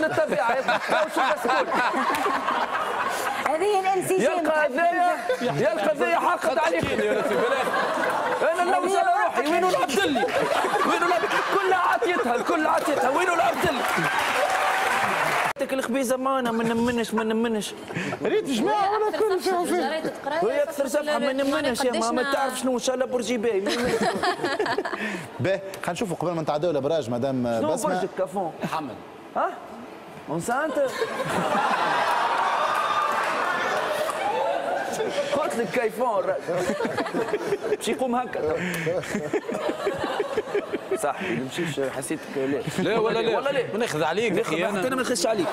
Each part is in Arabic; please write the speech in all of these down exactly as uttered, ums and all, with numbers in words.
للطبيعه يتحوش البسكول. هذه الانسجام. يلقى هذايا يلقى هذايا حقد عليك يا لطفي بالاخر. انا نلوج على روحي وينو العبد لي؟ وينو كلها عطيتها الكل عطيتها وينو العبد لي؟ تك الخبيزه معنا ما نمنش ما نمنش. ريت جماعه ولا كل شيء فيه. وهي اكثر صفحه ما نمنش يا ما, ما تعرف شنو ان شاء الله برجي باهي. باهي خلينا نشوفوا قبل ما نتعداو الابراج مدام بسمه. شنو برجك كافون؟ محمد. ها؟ اونسانت؟ قلت لك كيفون باش يقوم هكا صح ما نمشيش حسيتك لا لا ولا لا ولا لا ناخذ عليك اخي انا انا ما نخش عليك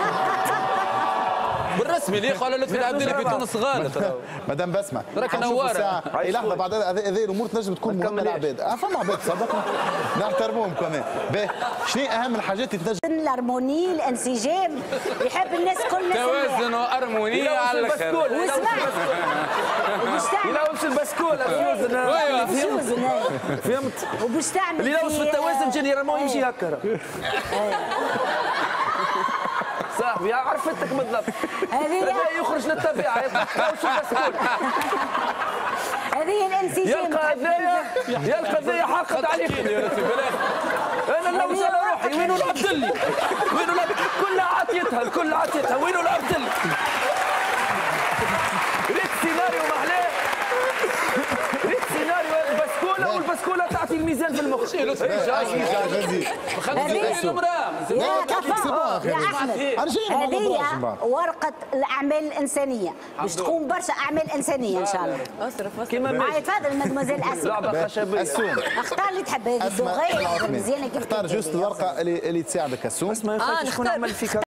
بالرسمي ليه قال لطفي العبد لي في تونس غالط مدام بسمه راك نواره اي لحظه بعد هذه الامور تنجم تكون مهمه للعباد فما عباد صدقنا نحترموهم كمان باهي شنو اهم الحاجات اللي تنجم الهرموني الانسجام يحب الناس كل توازن وارمونيه على الاخر واسمع يلوث البسكول فهمت فهمت وباش تعمل اللي يلوث في التوازن جينيرالمون يمشي هكا صاحبي عرفتك بالضبط هذا يخرج للطبيعه يتحوش البسكول. هذه الانسجام. يلقى هذايا يلقى هذايا حقد عليك يا لطفي بالاخر. انا نلوج على روحي وينو العبد لي؟ وينو كلها عطيتها الكل عطيتها وينو العبد لي؟ ريت سيناريو محلاه ريت سيناريو البسكوله والبسكوله تعطي الميزان في المخ. يا لطفي خلينا المراه يا كفا يا احمد هذه ورقه الاعمال الانسانيه باش تقوم برشا اعمال انسانيه ان شاء الله. كيما معايا تفضل مدموزيل اسماء. لعبه خشبيه. السوم اختار اللي تحب هذه الدغيه مزيانه كيف اختار جوست الورقه اللي اللي تساعدك السوم. بس ما يخالفش شكون عمل فيك